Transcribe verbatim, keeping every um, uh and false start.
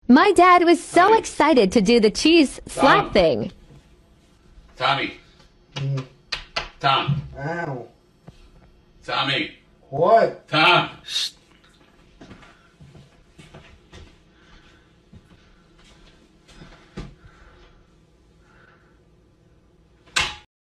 My dad was so Tommy. excited to do the cheese slap Tom. thing. Tommy. Mm. Tom. Ow. Tommy. What? Tom.